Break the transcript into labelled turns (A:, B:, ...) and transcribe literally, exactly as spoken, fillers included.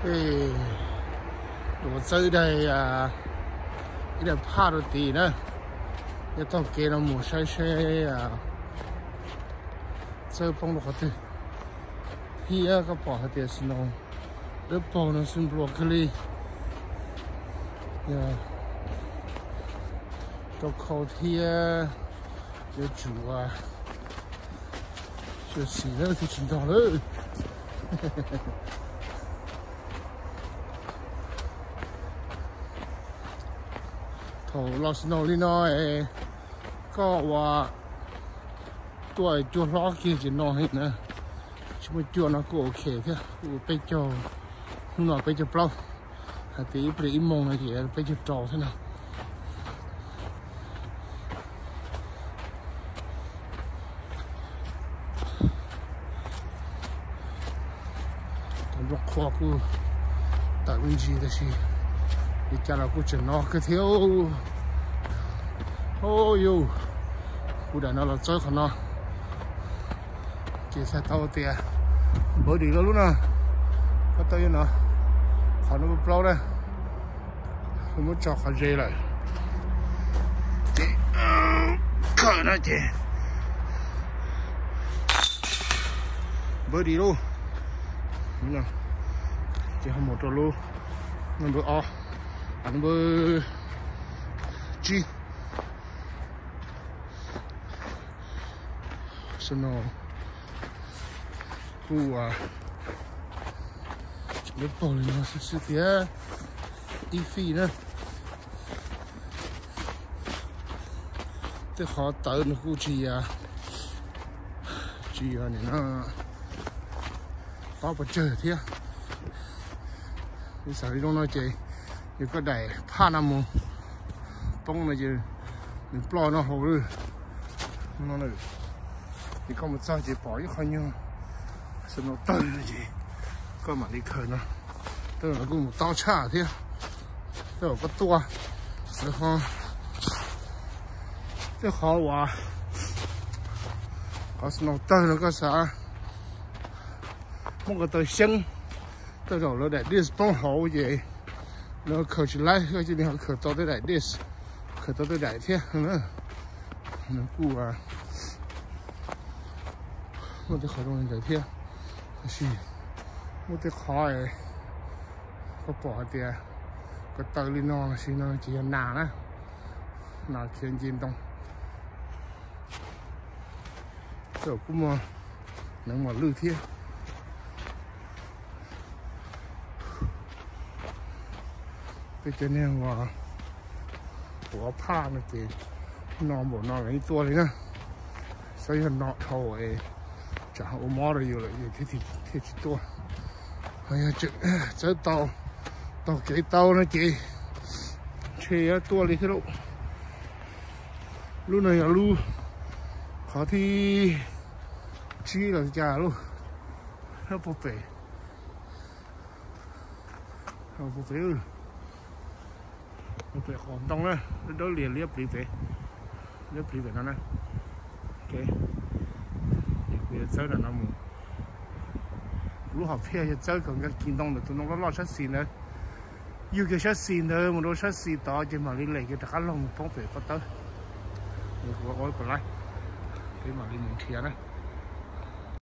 A: Ê, đồ chơi đây à, cái này pha đồ tí nữa, cái tao kia nó mua sai sai à, chơi bóng đồ khác here cái bỏ hạt tiền xin ông, đứa bỏ nó xin broccoli, yeah, tao khâu here, cái chủ à, chơi xí nữa thì chính tao đấy. Thầu lo xin ông đi nói cóว่าตัวจุดล้อกี่จะนอนให้นะช่วยจุดนะก็โอเคแค่ไปจอนู่นไปจะเปล่าหาตีไปอีมงอะไรกี่ไปจะจอใช่ไหมตอนรักคอกูตัดวินจีแต่สิดิจารากูจะนอนก็เที่ยวโอ้ยกูได้นอนหลับใจขนาดเกี่ยวกับตัวเตี้ยบดีแล้วลูกนะก็ตัวยังนะขานมันเปล่าเลยผมไม่จับขาเจเลยเจ๊ข้านะเจ๊บดีลูกนี่นะเจ๊ทำหมดตัวลูกนั่นเบอร์ออันเบอร์จีสโนกูอ่ะเล็บปอเลยนะสุดๆเนี่ยอีฟีนะแต่ขอเติมกูจีอ่ะจีอ่ะเนี่ยนะป้าไปเจอเที่ยนี่สาวที่น้องน้อยเจยังก็ได้ผ้าน้ำมูป้องเลยเจหนึ่งปลอน้องเขาเลยน้องเลย你看我们自己包一看呢，是那灯了的，干嘛的可呢？灯了给我们倒茶的，这有个多，然后这好玩，还是那灯了个啥？某个灯香，这种了的，这是装好的，然后可起来，这今天可到的来的是，可到的来天，嗯，嗯，顾啊。我得好多人在天，可是我得考诶，个保的，个道理呢是呢就难了，难天津东，这估摸能么六天，ไปเจอเนี่ยว่าหัวผ้านะเจนอนบ่นอนอะไรตัวเลยนะใส่หันนอนเท่าเอจะเอาหม้อเลยอยู่เลยอยู่ที่ที่ที่ตัวไอ้จะจะเตาเตาเกยเตานะจีเชียตัวเลยที่ลูกลูกไหนอะลูกขอที่ชี้หลังจ่าลูกแล้วปุ๊บไปเอาปุ๊บไปเลยปุ๊บไปของตรงเลยแล้วเรียนเรียบรีไปเรียบรีไปนั่นนะโอเคchơi là nó mù lúc học phía chơi còn cái kinh đông là tụi nó có lo sát xì nữa yêu cái sát xì nữa mà nó sát xì to chứ mà đi lấy cái đặc lòng phong về có tới được gọi còn lại cái mà đi mình kia đấy